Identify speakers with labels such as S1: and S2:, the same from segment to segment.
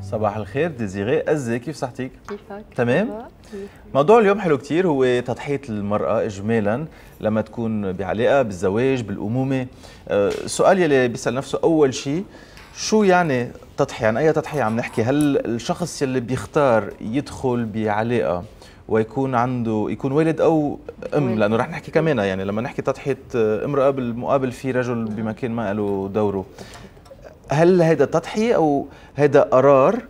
S1: صباح الخير ديزيري أزي، كيف صحتك؟
S2: كيفك؟
S1: تمام؟ موضوع اليوم حلو كتير، هو تضحية المرأة إجمالاً لما تكون بعلاقة بالزواج بالأمومة. السؤال يلي بيسأل نفسه أول شيء، شو يعني تضحية؟ عن أي تضحية عم نحكي؟ هل الشخص يلي بيختار يدخل بعلاقة ويكون عنده يكون والد أو أم، لأنه رح نحكي كمان يعني لما نحكي تضحية امرأة بالمقابل في رجل بمكان ما له دوره، هل هيدا تضحية أو هيدا قرار؟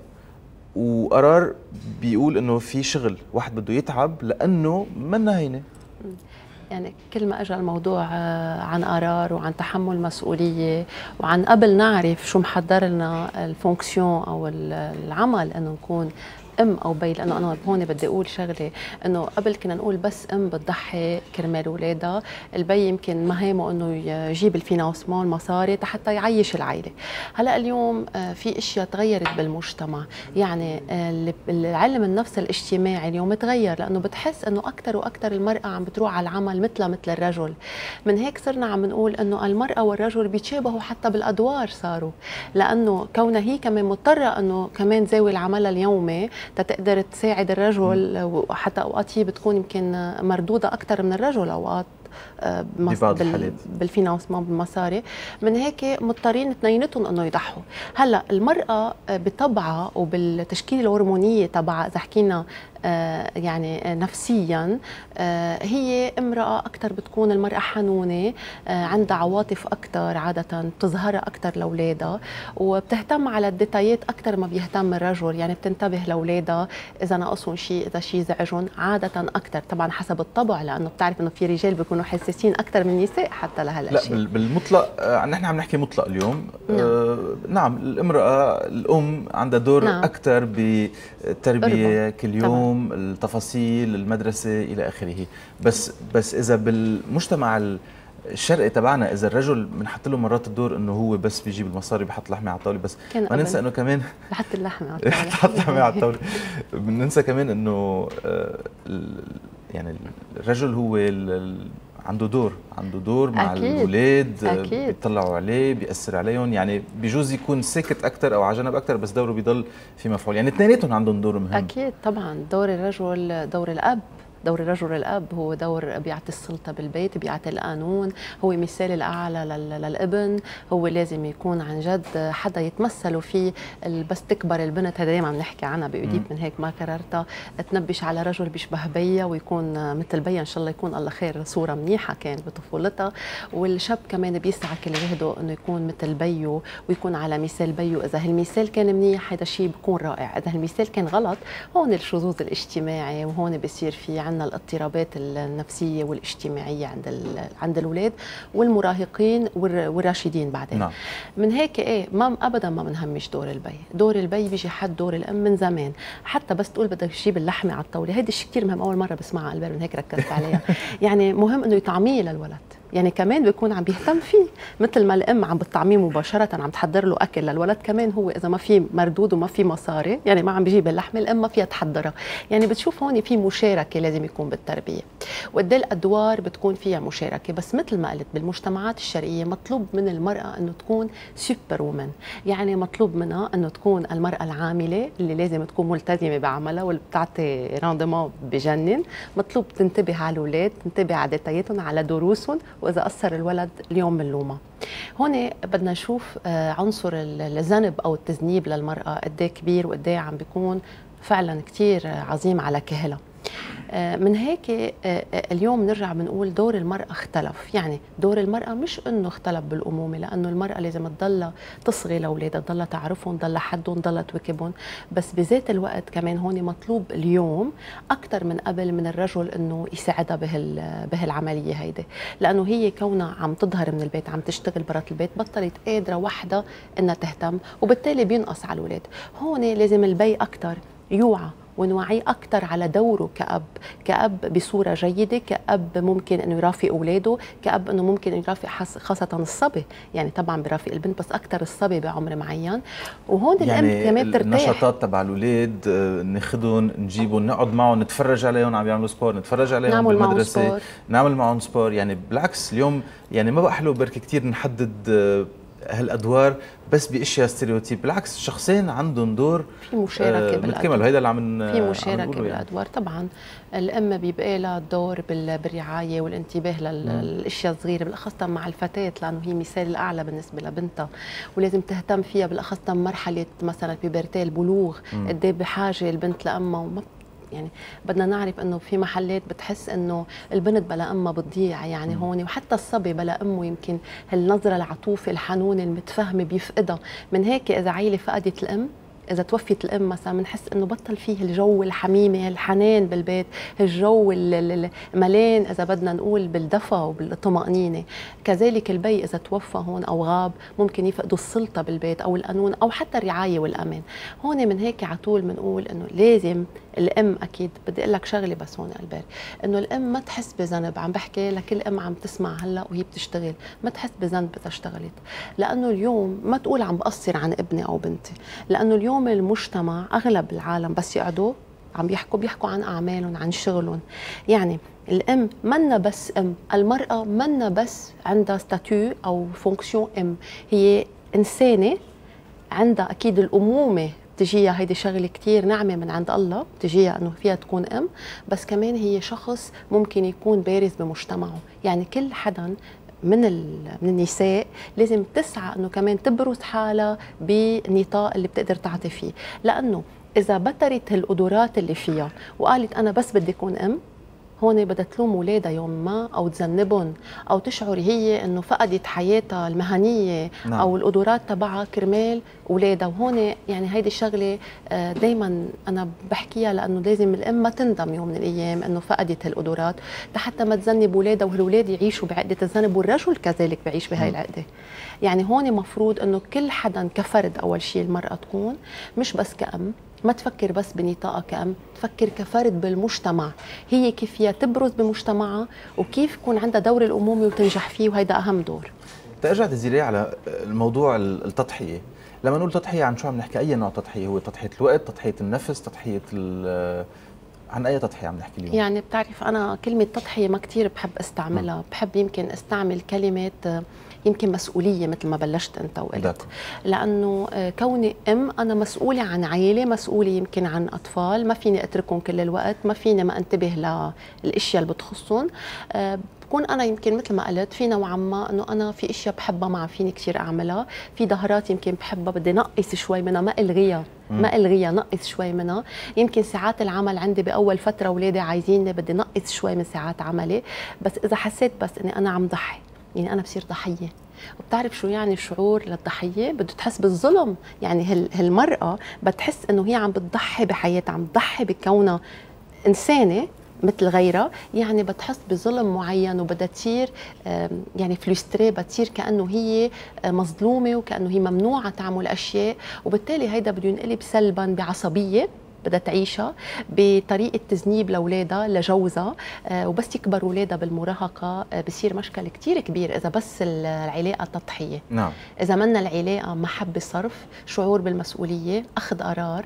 S1: وقرار بيقول انه في شغل واحد بده يتعب لانه منا هينه.
S2: يعني كل ما اجى الموضوع عن قرار وعن تحمل مسؤوليه وعن قبل نعرف شو محضر لنا الفونكسيون او العمل انه نكون ام او بي، لانه انا هون بدي اقول شغله انه قبل كنا نقول بس ام بتضحي كرمال اولادها، البي يمكن مهامه انه يجيب الفينانسمون المصاري حتى يعيش العائله. هلا اليوم في اشياء تغيرت بالمجتمع، يعني العلم النفس الاجتماعي اليوم تغير، لانه بتحس انه اكثر واكثر المراه عم بتروح على العمل مثل الرجل. من هيك صرنا عم نقول انه المراه والرجل بيتشابهوا حتى بالادوار صاروا، لانه كونها هي كمان مضطره انه كمان تزاوي العمل اليومي تقدر تساعد الرجل، وحتى اوقات هي بتكون يمكن مردوده اكثر من الرجل اوقات
S1: ببعض الحالات
S2: بالفينانسمون بالمصاري. من هيك مضطرين اثنيناتهم انه يضحوا. هلا المراه بطبعها وبالتشكيله الهرمونيه تبعها اذا حكينا يعني نفسيا هي امرأة أكثر، بتكون المرأة حنونة، عندها عواطف أكثر، عادة بتظهرها أكثر لأولادها، وبتهتم على الديتايات أكثر ما بيهتم الرجل، يعني بتنتبه لأولادها إذا ناقصهم شيء، إذا شيء زعجهم عادة أكثر، طبعا حسب الطبع، لأنه بتعرف إنه في رجال بيكونوا حساسين أكثر من النساء حتى لهالشيء.
S1: لا بالمطلق نحن عم نحكي مطلق اليوم. نعم الامرأة الأم عندها دور نعم. أكثر بالتربية كل يوم، التفاصيل، المدرسة إلى آخره. بس إذا بالمجتمع الشرقي تبعنا إذا الرجل بنحط له مرات الدور إنه هو بس بيجيب المصاري بيحط لحمة على الطاولة، بس ما ننسى إنه كمان
S2: بحط اللحمة على الطاولة
S1: بحط لحمة على الطاولة. بننسى كمان إنه يعني الرجل هو عنده دور مع الأولاد، بيطلعوا عليه، بيأثر عليهم، يعني بيجوز يكون ساكت أكثر أو على جنب أكثر بس دوره بيضل في مفعول، يعني اثنيناتهم عندهم دور مهم.
S2: أكيد طبعا دور الرجل دور الأب، دور الرجل الأب هو دور بيعطي السلطة بالبيت، بيعطي القانون، هو مثال الأعلى للابن، هو لازم يكون عن جد حدا يتمثلوا فيه. بس تكبر البنت، هذا دايما عم نحكي عنها بأديب، من هيك ما كررتها، تنبش على رجل بيشبه بيها ويكون مثل بيها، إن شاء الله يكون الله خير صورة منيحة كان بطفولتها. والشاب كمان بيسعى كل جهده إنه يكون مثل بيه ويكون على مثال بيه، إذا هالمثال كان منيح هذا الشيء بيكون رائع، إذا هالمثال كان غلط هون الشذوذ الاجتماعي، وهون بصير في عندنا الاضطرابات النفسية والاجتماعية عند الأولاد والمراهقين والراشدين بعدين. نعم. من هيك ما أبدا ما بنهمش دور البي، دور البي بيجي حد دور الأم من زمان، حتى بس تقول بدك تجيب اللحمة على الطاولة، هيدي الشيء كثير مهم، أول مرة بسمعها قلبي، من هيك ركزت عليها. يعني مهم إنه يطعميه للولد، يعني كمان بيكون عم بيهتم فيه، مثل ما الام عم بتطعميه مباشره، عم تحضر له اكل للولد، كمان هو اذا ما في مردود وما في مصاري، يعني ما عم بيجيب اللحمه، الام ما فيها تحضرها. يعني بتشوف هون في مشاركه لازم يكون بالتربيه، وقد الادوار بتكون فيها مشاركه. بس مثل ما قلت بالمجتمعات الشرقيه مطلوب من المراه انه تكون سوبر وومن، يعني مطلوب منها انه تكون المراه العامله اللي لازم تكون ملتزمه بعملها واللي بتعطي راندمون بجنن، مطلوب تنتبه على الاولاد، تنتبه على ديتاياتهم، على دروسهم، وإذا قصر الولد اليوم بنلومه. هون بدنا نشوف عنصر الذنب أو التذنيب للمرأة قد ايه كبير وقد ايه عم بيكون فعلا كتير عظيم على كاهلها. من هيك اليوم نرجع بنقول دور المرأة اختلف، يعني دور المرأة مش انه اختلف بالأمومة، لأنه المرأة لازم تضلها تصغي لأولادها، تضلها تعرفهم، تضلها حدهم، تضلها تواكبهم، بس بذات الوقت كمان هون مطلوب اليوم أكثر من قبل من الرجل انه يساعدها بهالعملية هيدي، لأنه هي كونها عم تظهر من البيت، عم تشتغل برات البيت، بطلت قادرة وحدها انها تهتم، وبالتالي بينقص على الأولاد. هون لازم البي أكثر يوعى ونوعيه أكثر على دوره كأب بصورة جيدة، كأب ممكن إنه يرافق أولاده، كأب إنه ممكن إنه يرافق خاصة الصبي، يعني طبعا برافق البنت بس أكثر الصبي بعمر معين. وهون
S1: يعني
S2: الأم كمان ترتاح.
S1: النشاطات تبع الأولاد ناخذهم، نجيبهم، نقعد معهم، نتفرج عليهم عم يعملوا سبور، نتفرج عليهم بالمدرسة، نعمل معهم سبور. يعني بالعكس اليوم يعني ما بقى حلو بركي كثير نحدد هالادوار بس باشياء ستيريوتيب، بالعكس الشخصين عندهم دور
S2: في مشاركه
S1: بالكامل، وهيدا اللي عم
S2: في مشاركه
S1: يعني.
S2: بالادوار طبعا. الام بيبقى لها دور بالرعايه والانتباه للاشياء الصغيره، بالاخص مع الفتاه لانه هي مثال الاعلى بالنسبه لبنتها، ولازم تهتم فيها بالاخص مرحله مثلا بيبرتي البلوغ، قد ايه بحاجه البنت لامها. وما يعني بدنا نعرف انه في محلات بتحس انه البنت بلا امها بتضيع يعني هون، وحتى الصبي بلا امه يمكن هالنظره العطوفه الحنونه المتفهمه بيفقدها. من هيك اذا عيله فقدت الام، إذا توفت الأم مثلا بنحس إنه بطل فيه الجو الحميمة، الحنان بالبيت، الجو الملان إذا بدنا نقول بالدفى وبالطمأنينة. كذلك البي إذا توفى هون أو غاب ممكن يفقدوا السلطة بالبيت أو القانون أو حتى الرعاية والأمان. هون من هيك على طول بنقول إنه لازم الأم، أكيد بدي أقول لك شغلة بس هون قلبي، إنه الأم ما تحس بذنب. عم بحكي لكل أم عم تسمع هلا وهي بتشتغل، ما تحس بذنب إذا اشتغلت، لأنه اليوم ما تقول عم بقصر عن ابني أو بنتي، لأنه اليوم المجتمع اغلب العالم بس يقعدوا عم بيحكوا عن اعمالهم، عن شغلهم. يعني الام منا بس ام، المراه منا بس عندها ستاتيو او فونكسيون ام، هي انسانه عندها اكيد الامومه بتجيها، هيدي شغله كثير نعمه من عند الله بتجيها انه فيها تكون ام، بس كمان هي شخص ممكن يكون بارز بمجتمعه. يعني كل حدا من النساء لازم تسعى انه كمان تبرز حالها بالنطاق اللي بتقدر تعطي فيه، لانه اذا بترت هالقدرات اللي فيها وقالت انا بس بدي اكون ام، هون بدها تلوم اولادها يوم ما او تذنبهم او تشعر هي انه فقدت حياتها المهنيه او القدرات تبعها كرمال اولادها. وهون يعني هيدي الشغله دائما انا بحكيها، لانه لازم الام ما تندم يوم من الايام انه فقدت هالقدرات حتى ما تذنب اولادها وهالولاد يعيشوا بعقده الذنب، والرجل كذلك بيعيش بهاي العقده. يعني هون مفروض انه كل حدا كفرد، اول شيء المراه تكون مش بس كأم، ما تفكر بس بنطاقها كأم، تفكر كفرد بالمجتمع، هي كيف فيها تبرز بمجتمعها وكيف يكون عندها دور الأمومة وتنجح فيه، وهيدا أهم دور.
S1: ترجع تزيري على الموضوع التضحية. لما نقول تضحية عن شو عم نحكي؟ أي نوع تضحية؟ هو تضحية الوقت، تضحية النفس، تضحية عن أي تضحية عم نحكي اليوم؟
S2: يعني بتعرف أنا كلمة تضحية ما كتير بحب استعملها، بحب يمكن استعمل كلمة يمكن مسؤولية مثل ما بلشت أنت وقلت، لأنه كوني أم أنا مسؤولة عن عائلة، مسؤولة يمكن عن أطفال، ما فيني أتركهم كل الوقت، ما فيني ما أنتبه للأشياء اللي بتخصهم. بكون أنا يمكن مثل ما قلت في نوعا ما أنه أنا في أشياء بحبها ما فيني كثير أعملها، في ظهرات يمكن بحبها بدي نقص شوي منها، ما ألغيها نقص شوي منها. يمكن ساعات العمل عندي بأول فترة أولادي عايزيني بدي نقص شوي من ساعات عملي، بس إذا حسيت بس إني أنا عم ضحي يعني أنا بصير ضحية. وبتعرف شو يعني الشعور للضحية؟ بده تحس بالظلم. يعني هالمرأة بتحس إنه هي عم بتضحي بحياتها، عم بتضحي بكونها إنسانة مثل غيرها، يعني بتحس بظلم معين وبدها تصير يعني فلوستري، بتصير كأنه هي مظلومة وكأنه هي ممنوعة تعمل أشياء، وبالتالي هيدا بده ينقلب سلبا بعصبية بدها تعيشها، بطريقه تذنيب لاولادها لجوزها، وبس يكبر اولادها بالمراهقه بصير مشكل كثير كبير اذا بس العلاقه تضحيه.
S1: نعم.
S2: اذا منا العلاقه محبه، صرف، شعور بالمسؤوليه، اخذ قرار،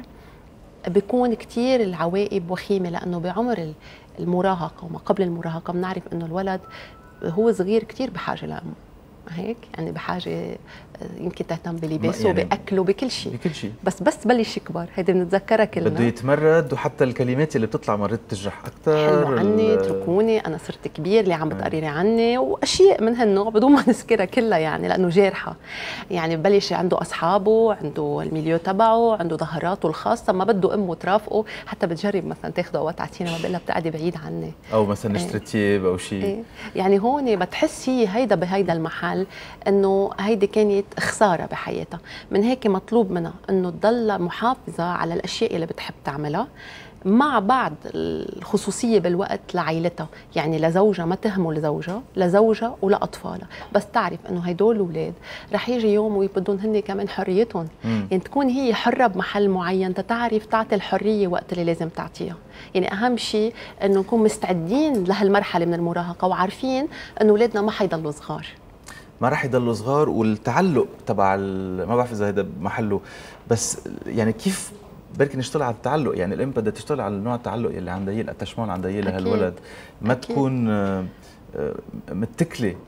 S2: بيكون كثير العواقب وخيمه، لانه بعمر المراهقه وما قبل المراهقه بنعرف انه الولد هو صغير كثير بحاجه لامه، هيك يعني بحاجه يمكن تهتم بلباسه يعني باكله بكل شيء، بس بلش يكبر هيدي بنتذكرها كلنا،
S1: بده يتمرد، وحتى الكلمات اللي بتطلع مرات تجرح اكثر،
S2: حلوا عني، اتركوني، انا صرت كبير، اللي عم بتقرري عني، واشياء من هالنوع بدون ما نذكرها كلها يعني لانه جارحه. يعني ببلش عنده اصحابه، عنده الميليو تبعه، عنده ظهراته الخاصه، ما بده امه ترافقه، حتى بتجرب مثلا تاخذه اوقات تعطينا، ما بقول لها بتقعدي بعيد عني،
S1: او مثلا نشتري ثياب او شيء.
S2: يعني هون بتحس هي هيدا بهيدا المحل انه هيدي كانت خساره بحياتها. من هيك مطلوب منها انه تضل محافظه على الاشياء اللي بتحب تعملها، مع بعض الخصوصيه بالوقت لعائلتها، يعني لزوجها ما تهمل زوجها، لزوجها ولاطفالها، بس تعرف انه هدول الاولاد رح يجي يوم وبدهم هن كمان حريتهم، يعني تكون هي حره بمحل معين، تتعرف تعطي الحريه وقت اللي لازم تعطيها. يعني اهم شيء انه نكون مستعدين لهالمرحله من المراهقه وعارفين انه اولادنا ما حيضلوا صغار،
S1: ما راح يضلوا صغار، والتعلق تبع ما بعرف اذا هذا بمحله، بس يعني كيف بركي نشتغل على التعلق؟ يعني الام بدها تشتغل على نوع التعلق اللي عندها هي، الاتشمون عندها هي لهالولد، ما أكيد. تكون متكله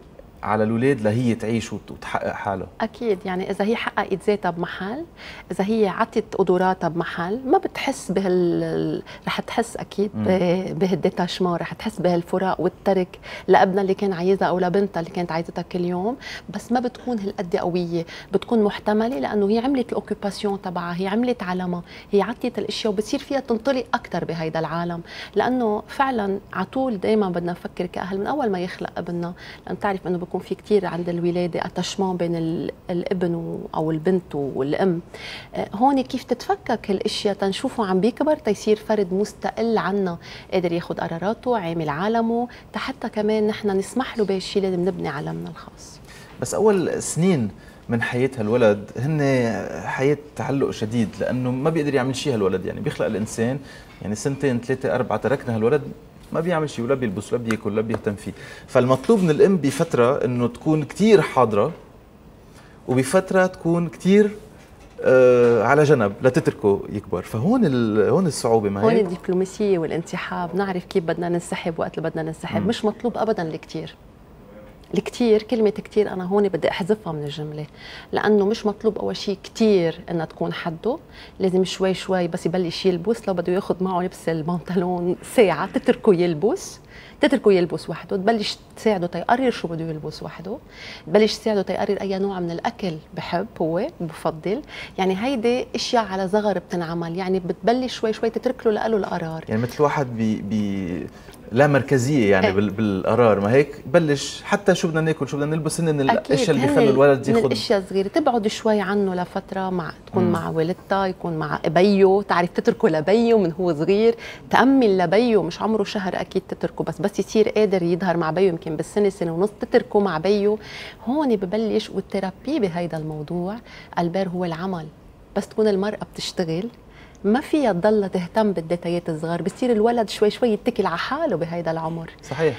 S1: على الاولاد لهي تعيش وتحقق حالها.
S2: اكيد، يعني اذا هي حققت ذاتها بمحل، اذا هي عطت قدراتها بمحل، ما بتحس رح تحس اكيد بهالديتاشمون، رح تحس بهالفراق والترك لابنها اللي كان عايزها او لبنتها اللي كانت عايزتها كل يوم، بس ما بتكون هالقد قويه، بتكون محتمله لانه هي عملت الاوكيباسيون تبعها، هي عملت علمها، هي عطت الاشياء وبتصير فيها تنطلق اكثر بهيدا العالم. لانه فعلا على طول دائما بدنا نفكر كاهل من اول ما يخلق ابننا، لان تعرف انه بيكون في كثير عند الولاده اتشمون بين الابن او البنت والام. هون كيف تتفكك هالاشياء تنشوفه عم بيكبر تيصير فرد مستقل عنا، قادر ياخذ قراراته، عامل عالمه، حتى كمان نحن نسمح له بهالشيء لازم نبني عالمنا الخاص.
S1: بس اول سنين من حياة هالولد هن حياة تعلق شديد، لانه ما بيقدر يعمل شيء هالولد، يعني بيخلق الانسان يعني سنتين ثلاثة أربعة تركنا هالولد ما بيعمل شيء، ولا بيلبس ولا بياكل ولا بيهتم فيه. فالمطلوب من الام بفترة انه تكون كثير حاضرة، وبفترة تكون كثير على جنب لا تتركه يكبر. فهون هون الصعوبة، ما هي
S2: هون الدبلوماسية والانسحاب، نعرف كيف بدنا ننسحب وقت اللي بدنا ننسحب. مش مطلوب ابدا الكثير. الكثير، كلمة كثير أنا هون بدي أحذفها من الجملة، لأنه مش مطلوب أول شيء كثير إنها تكون حده، لازم شوي شوي بس يبلش يلبس. لو بده ياخذ معه لبس البنطلون ساعة تتركه يلبس وحده، تبلش تساعده تيقرر شو بده يلبس وحده، تبلش تساعده تيقرر أي نوع من الأكل بحب هو بفضل. يعني هيدي أشياء على صغر بتنعمل، يعني بتبلش شوي شوي تترك له القرار.
S1: يعني مثل واحد لا مركزيه يعني بالقرار، ما هيك بلش حتى شو بدنا ناكل شو بدنا نلبس، هن الاشياء اللي بيخلوا الولد ياخذ
S2: الاشياء الصغيره. تبعد شوي عنه لفتره، تكون مع والدتها، يكون مع بيو، تعرف تتركه لبيو من هو صغير، تامل لبيو، مش عمره شهر اكيد تتركه، بس يصير قادر يظهر مع بيو يمكن بالسنه سنه ونص تتركه مع بيو. هون ببلش. والثيرابي بهيدا الموضوع البير هو العمل. بس تكون المراه بتشتغل ما فيها تضل تهتم بالديتايات الصغار، بصير الولد شوي شوي يتكل على حاله بهيدا العمر.
S1: صحيح.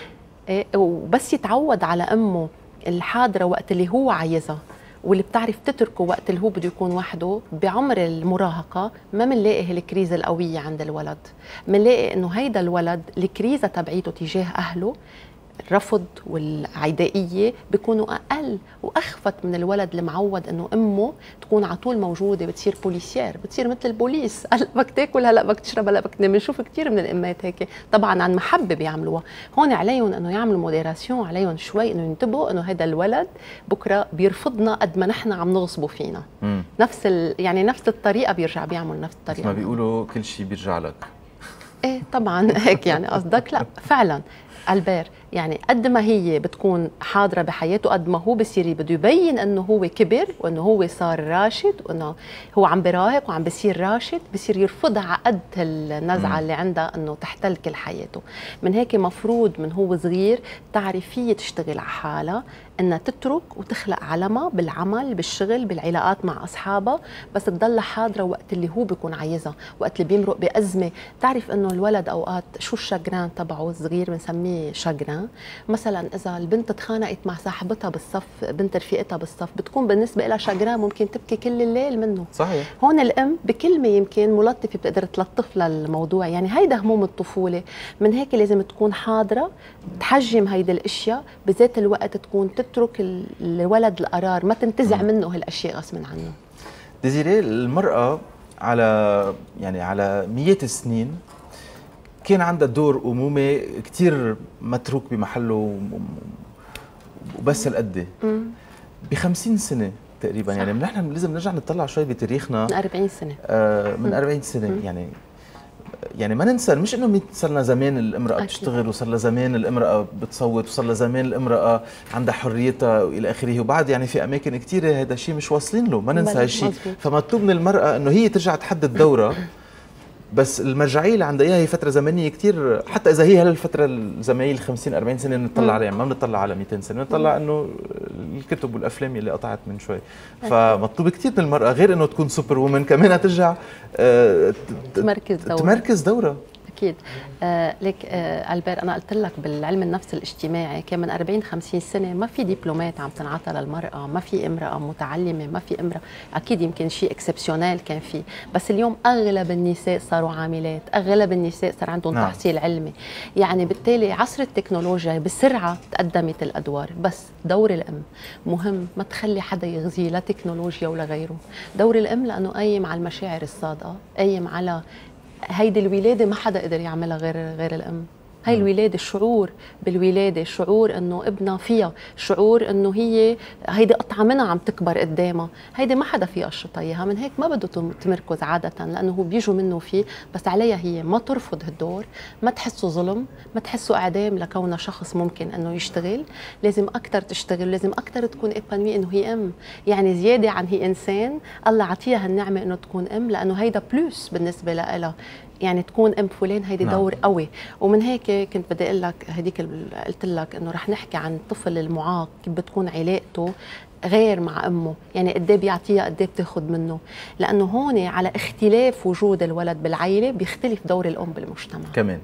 S2: وبس يتعود على امه الحاضره وقت اللي هو عايزها، واللي بتعرف تتركه وقت اللي هو بده يكون وحده. بعمر المراهقه ما بنلاقي هالكريزه القويه عند الولد، بنلاقي انه هيدا الولد الكريزه تبعيته تجاه اهله، الرفض والعدائيه بيكونوا اقل واخفت من الولد المعود انه امه تكون على طول موجوده، بتصير بوليسير، بتصير مثل البوليس، هلا بدك تاكل، هلا بدك تشرب، هلا بدك تنام. بنشوف كثير من الامات هيك، طبعا عن محبه بيعملوها. هون عليهم انه يعملوا موديراسيون، عليهم شوي انه ينتبهوا انه هذا الولد بكره بيرفضنا قد ما نحن عم نغصبه فينا. يعني نفس الطريقه بيرجع بيعمل نفس الطريقه.
S1: ما بيقولوا كل شيء بيرجع لك.
S2: ايه طبعا هيك يعني قصدك. لا فعلا البير يعني قد ما هي بتكون حاضره بحياته قد ما هو بصير بده يبين انه هو كبر وانه هو صار راشد وانه هو عم براهق وعم بصير راشد، بصير يرفضها على قد النزعه اللي عندها انه تحتل كل حياته. من هيك مفروض من هو صغير تعرف هي تشتغل على حالها، انها تترك وتخلق علمها بالعمل بالشغل بالعلاقات مع اصحابها، بس تضل حاضره وقت اللي هو بيكون عايزها، وقت اللي بيمرق بازمه. تعرف انه الولد اوقات شو الشجران تبعه الصغير بنسميه شجران. مثلا اذا البنت تخانقت مع صاحبتها بالصف، بنت رفيقتها بالصف، بتكون بالنسبه لها شجران ممكن تبكي كل الليل منه.
S1: صحيح.
S2: هون الام بكلمه يمكن ملطفه بتقدر تلطف لها الموضوع. يعني هيدا هموم الطفوله. من هيك لازم تكون حاضره، تحجم هيدي الاشياء، بذات الوقت تكون تترك الولد القرار، ما تنتزع منه هالاشياء غصبا عنه.
S1: ديزيري، المراه على مئات السنين كان عندها دور أمومة كتير متروك بمحله وبس هالقد. ب50 سنة تقريبا صح. يعني نحن لازم نرجع نطلع شوي بتاريخنا.
S2: من 40 سنة.
S1: من 40 سنة. يعني ما ننسى، مش انه صار لنا زمان الامرأة بتشتغل، وصار لها زمان الامرأة بتصوت، وصار لها زمان الامرأة عندها حريتها والى اخره، وبعد يعني في اماكن كثيرة هذا الشيء مش واصلين له، ما ننسى هالشيء. فمطلوب من المرأة انه هي ترجع تحدد دورها. بس المرجعيه اللي عندها اياها هي فتره زمنيه كثير، حتى اذا هي هالفتره الزمنيه 50 40 سنه بنطلع عليها، ما بنطلع على 200 سنه، بنطلع انه الكتب والافلام اللي قطعت من شوي. فمطلوب كثير من المراه غير انه تكون سوبر وومن، كمان ترجع
S2: تمركز دورها. اكيد. لك البير، انا قلت لك بالعلم النفس الاجتماعي كان من 40 50 سنه ما في دبلومات عم تنعطى للمراه، ما في امراه متعلمه، ما في امراه، اكيد يمكن شيء اكسبسيونيل كان فيه، بس اليوم اغلب النساء صاروا عاملات، اغلب النساء صار عندهم تحصيل علمي. يعني بالتالي عصر التكنولوجيا بسرعه تقدمت الادوار، بس دور الام مهم، ما تخلي حدا يغذيه لا تكنولوجيا ولا غيره. دور الام لانه قايم على المشاعر الصادقه، قايم على هيدي الولاده ما حدا قدر يعملها غير الام. هاي الولاده، الشعور بالولاده، شعور انه ابنها فيها، شعور انه هيدي قطعه منها عم تكبر قدامها، هيدي ما حدا فيها قشطها اياها. من هيك ما بده تمركز عاده، لانه هو بيجوا منه فيه، بس عليها هي ما ترفض هالدور، ما تحسه ظلم، ما تحسه اعدام لكونها شخص ممكن انه يشتغل. لازم اكثر تشتغل، لازم اكثر تكون ايبانوي انه هي ام، يعني زياده عن هي انسان. الله عطيها النعمه انه تكون ام، لانه هيدا بلوس بالنسبه لها. يعني تكون ام فلان، هيدي دور قوي. ومن هيك كنت بدي اقول لك هديك قلت لك انه رح نحكي عن الطفل المعاق، كيف بتكون علاقته غير مع امه، يعني قد ايه بيعطيها، قد ايه بتاخذ منه، لانه هون على اختلاف وجود الولد بالعائله بيختلف دور الام بالمجتمع
S1: كمان.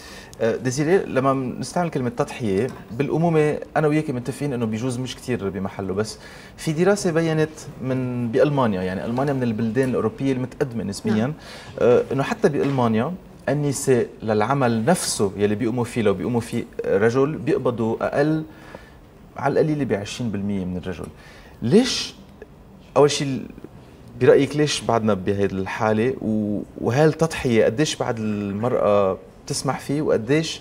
S1: ديزيري، لما نستعمل كلمة تضحية بالأمومة أنا وياكي متفقين إنه بيجوز مش كتير بمحله، بس في دراسة بينت بألمانيا، يعني ألمانيا من البلدان الأوروبية المتقدمة نسبيا، إنه حتى بألمانيا النساء للعمل نفسه يلي بيقوموا فيه لو بيقوموا فيه رجل بيقبضوا أقل على القليلة ب 20% من الرجل. ليش؟ أول شيء برأيك ليش بعدنا بهذه الحالة؟ وهل التضحية قديش بعد المرأة بتسمح فيه وقديش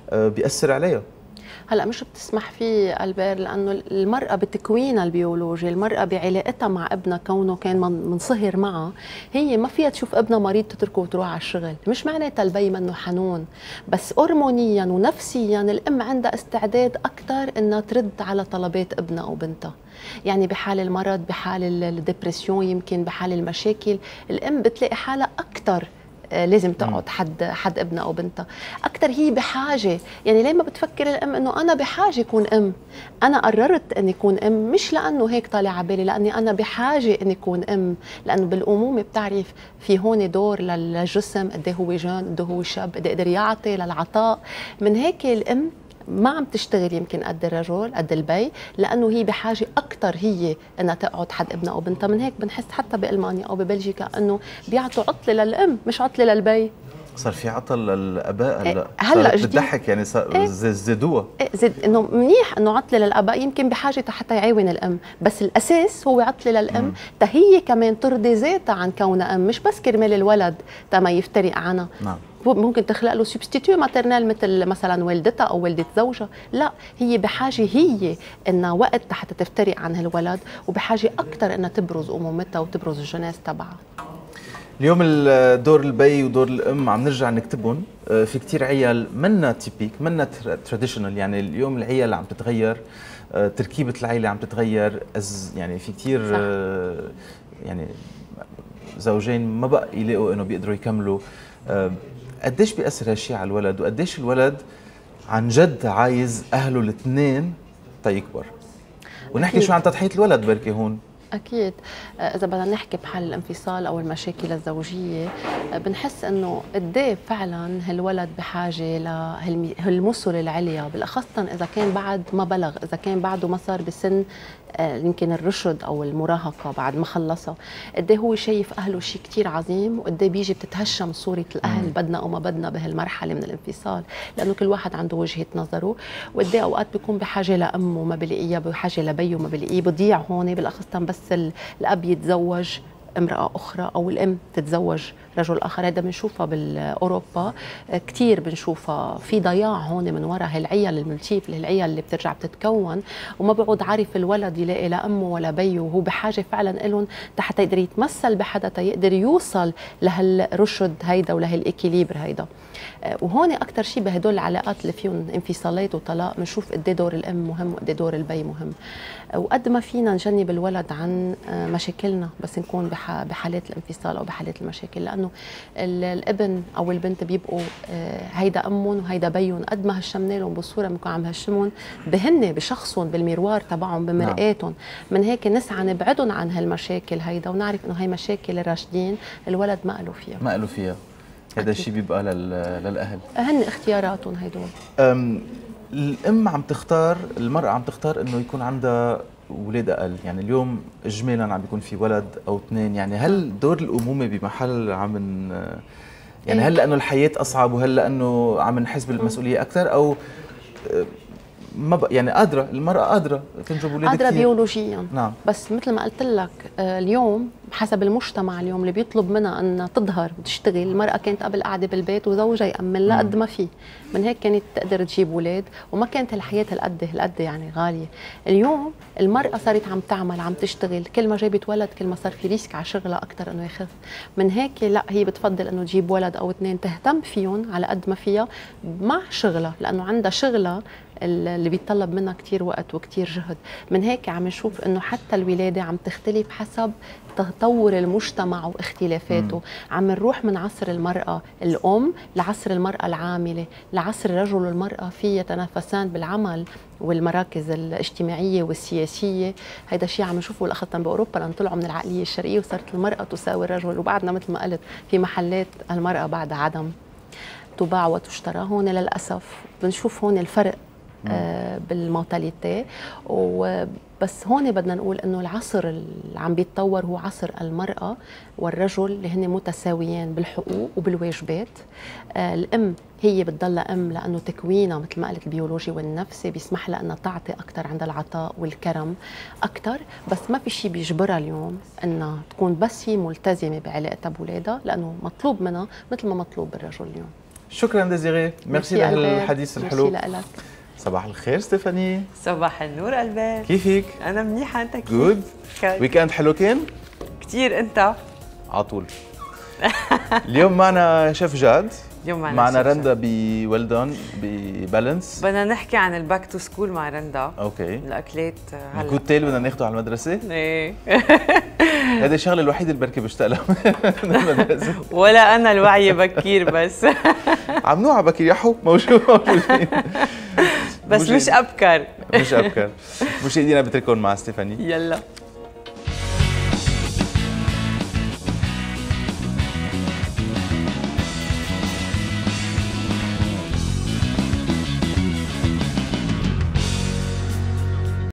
S1: بيأثر عليها؟
S2: هلا مش بتسمح فيه البير، لانه المراه بتكوينها البيولوجي، المراه بعلاقتها مع ابنها كونه كان منصهر معها، هي ما فيها تشوف ابنها مريض تتركه وتروح على الشغل. مش معناتها البي منه حنون، بس هرمونيا ونفسيا الام عندها استعداد اكثر انها ترد على طلبات ابنها او بنتها. يعني بحال المرض، بحال الدبرسيون، يمكن بحال المشاكل، الام بتلاقي حالها اكثر لازم تقعد حد ابنها او بنتها اكثر. هي بحاجه، يعني ليه ما بتفكر الام انه انا بحاجه اكون ام، انا قررت اني اكون ام، مش لانه هيك طالع على بالي، لاني انا بحاجه اني اكون ام. لانه بالامومه بتعرف في هون دور للجسم، قد ايه هو جون، قد ايه هو شاب، قد ايه قدر يعطي للعطاء. من هيك الام ما عم تشتغل يمكن قد الرجل قد البي، لانه هي بحاجه اكثر هي انها تقعد حد ابنها او بنتها. من هيك بنحس حتى بالمانيا او ببلجيكا انه بيعطوا عطله للام مش عطله للبي.
S1: صار في عطل للاباء
S2: هلا
S1: جديد بتضحك، يعني زادوها.
S2: زد انه منيح انه عطله للاباء، يمكن بحاجه حتى يعاون الام، بس الاساس هو عطله للام هي كمان ترضي ذاتها عن كونها ام، مش بس كرمال الولد تما يفترق عنها.
S1: نعم.
S2: ممكن تخلق له سبستيتيو ماترنال مثل مثلا والدتها او والده زوجها، لا هي بحاجه هي انها وقت حتى تفترق عن هالولد، وبحاجه اكثر انها تبرز امومتها وتبرز الجناس تبعها.
S1: اليوم دور البي ودور الام عم نرجع نكتبهم. في كتير عيال منا تيبيك، منا تراديشنال، يعني اليوم العيال عم تتغير، تركيبه العيله عم تتغير، يعني في كتير يعني زوجين ما بقى يلاقوا انه بيقدروا يكملوا. قديش بيأثر هالشيء على الولد، وقديش الولد عن جد عايز اهله الاثنين تيكبر؟ ونحكي شو عن تضحية الولد بركي هون.
S2: أكيد. إذا بدنا نحكي بحل الانفصال أو المشاكل الزوجية، بنحس إنه قد إيه فعلاً هالولد بحاجة لهالمثل العليا، بالأخص إذا كان بعد ما بلغ، إذا كان بعده ما صار بسن يمكن الرشد أو المراهقة بعد ما خلصها. قد إيه هو شايف أهله شيء كتير عظيم، وقد إيه بيجي بتتهشم صورة الأهل بدنا أو ما بدنا بهالمرحلة من الانفصال، لأنه كل واحد عنده وجهة نظره. وقد إيه أوقات بيكون بحاجة لأمه ما بلاقيها، بحاجة لبيه ما بلاقيه، بضيع هون بالأخص بس الأب يتزوج امرأة أخرى أو الأم تتزوج رجل آخر. هذا بنشوفها بالأوروبا كتير، بنشوفها في ضياع هون من وراء هالعيال الملتيبل، هالعيال اللي بترجع بتتكون وما بعود عارف الولد يلاقي لا أمه ولا بيه، وهو بحاجة فعلا إلهم حتى يقدر يتمثل بحدا، يقدر يوصل لهالرشد هيدا ولهالإكيليبر هيدا. وهون أكتر شيء بهدول العلاقات اللي فيهم انفصالات وطلاق بنشوف قد ايه دور الأم مهم وقد ايه دور البي مهم. وقد ما فينا نجنب الولد عن مشاكلنا بس نكون بحالات الانفصال أو بحالات المشاكل، لأنه الابن أو البنت بيبقوا هيدا أمهم وهيدا بيهم، قد ما هشمنا لهم بصورة بنكون عم هشمهم بهن بشخصهم بالميروار تبعهم بمرآتهم. من هيك نسعى نبعدهم عن هالمشاكل هيدا، ونعرف إنه هي مشاكل الراشدين الولد ما له فيها.
S1: ما له فيها. هذا الشيء بيبقى للاهل.
S2: هن اختياراتهم هدول.
S1: الام عم تختار، المراه عم تختار انه يكون عندها اولاد اقل، يعني اليوم اجمالا عم بيكون في ولد او اثنين، يعني هل دور الامومه بمحل يعني هل لانه الحياه اصعب وهل لانه عم نحس بالمسؤوليه اكثر، او ما يعني قادره المراه قادره تنجب اولاد
S2: قادره
S1: كثير
S2: بيولوجيا؟
S1: نعم.
S2: بس مثل ما قلت لك اليوم حسب المجتمع اليوم اللي بيطلب منها انها تظهر وتشتغل، المراه كانت قبل قاعده بالبيت وزوجها يامن لها قد ما في، من هيك كانت تقدر تجيب اولاد وما كانت الحياه هالقد يعني غاليه. اليوم المراه صارت عم تعمل، عم تشتغل، كل ما جابت ولد كل ما صار في ريسك على شغلها اكثر انه يخف، من هيك لا هي بتفضل انه تجيب ولد او اثنين تهتم فيهم على قد ما فيها مع شغلها، لانه عندها شغلها اللي بيتطلب منها كثير وقت وكثير جهد. من هيك عم نشوف انه حتى الولاده عم تختلف حسب تطور المجتمع واختلافاته. عم نروح من عصر المراه الام لعصر المراه العامله، لعصر الرجل والمراه في يتنافسان بالعمل والمراكز الاجتماعيه والسياسيه. هذا الشيء عم نشوفه خاصه باوروبا، لان طلعوا من العقليه الشرقيه وصارت المراه تساوي الرجل، وبعدنا مثل ما قلت في محلات المراه بعد عدم تباع وتشترى. هون للاسف بنشوف هون الفرق بالموتاليتي. وبس هون بدنا نقول انه العصر اللي عم بيتطور هو عصر المرأة والرجل اللي هن متساويين بالحقوق وبالواجبات. الام هي بتضلها ام لانه تكوينها مثل ما قلت البيولوجي والنفسي بيسمح لها انها تعطي اكثر عند العطاء والكرم اكثر، بس ما في شيء بيجبرها اليوم انها تكون بس هي ملتزمه بعلاقتها باولادها، لانه مطلوب منها مثل ما مطلوب بالرجل اليوم.
S1: شكرا ديزيري، ميرسي لهالحديث الحلو.
S2: ميرسي لك.
S1: صباح الخير ستيفاني.
S3: صباح النور ألبان.
S1: كيفك؟
S3: أنا منيحة، أنت كيف؟
S1: جود. ويكند حلو كان؟
S3: كثير. أنت؟
S1: على طول. اليوم معنا شيف جاد.
S3: اليوم
S1: معنا رندا بولدون ببالانس.
S3: بدنا نحكي عن الباك تو سكول مع رندا.
S1: اوكي.
S3: الأكلات هلا.
S1: الكوت تيل بدنا ناخده على المدرسة؟
S3: ايه.
S1: هذه الشغلة الوحيدة اللي بركي بشتاق لها من المدرسة.
S3: ولا أنا الوعي بكير بس.
S1: عمنوعة بكير يا حو موجودين.
S3: بس مش أبكر.
S1: مش أبكر. مشاهدينا بتركون مع ستيفاني.
S3: يلا.